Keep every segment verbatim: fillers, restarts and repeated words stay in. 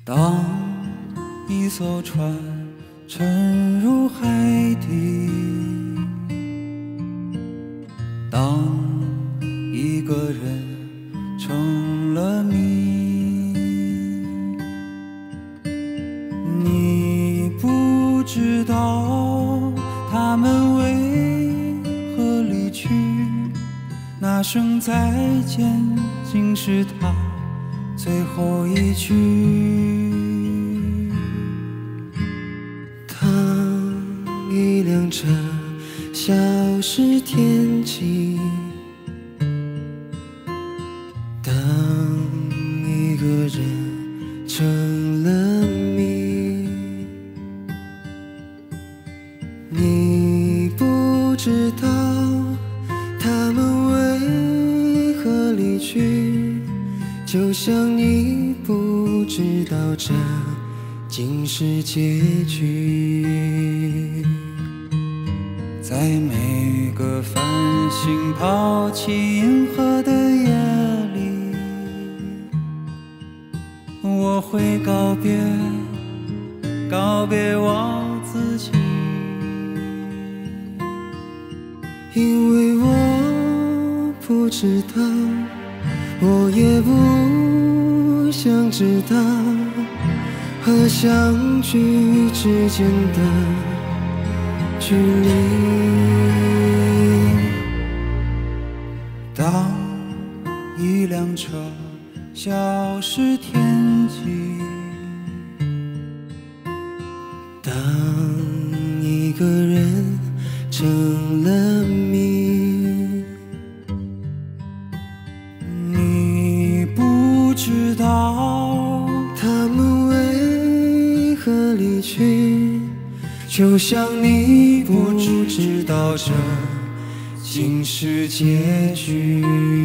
当一艘船沉入海底，当一个人成了谜，你不知道他们为何离去，那声再见竟是他最后一句。 当一辆车消失天际，当一个人成了谜，你不知道他们为何离去，就像你不知道这竟是结局。 在每个繁星抛弃银河的夜里，我会告别，告别我自己， 因为我不知道，我也不想知道，和相聚之间的距离。 当一辆车消失天际， 当一个人成了谜， 你不知道他们为何离去，就像你不知道这竟是结局。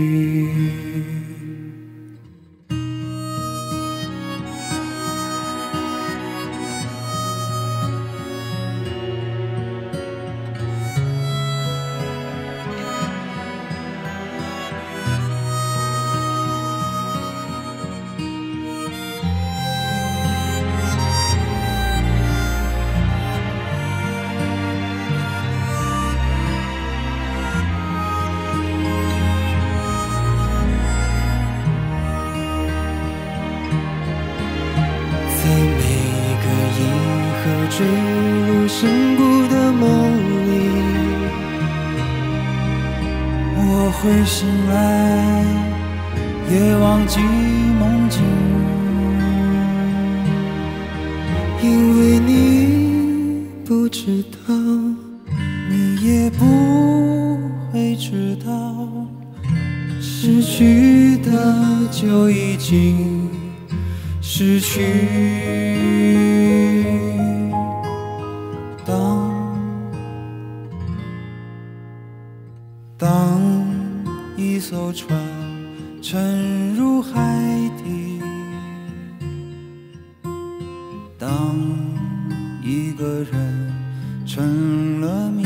在每个银河坠入深谷的梦里， 我会醒来，也忘记梦境， 因为你不知道， 你也不会知道， 失去的就已经失去。 当当一艘船沉入海底，当一个人成了谜，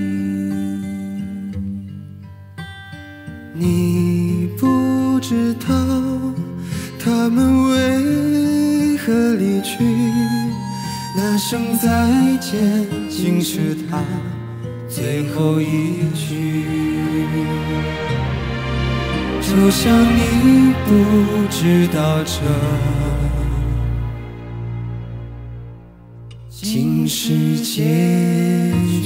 你不知道他们为何离去，那声再见竟是他最后一句，就像你不知道这竟是结局。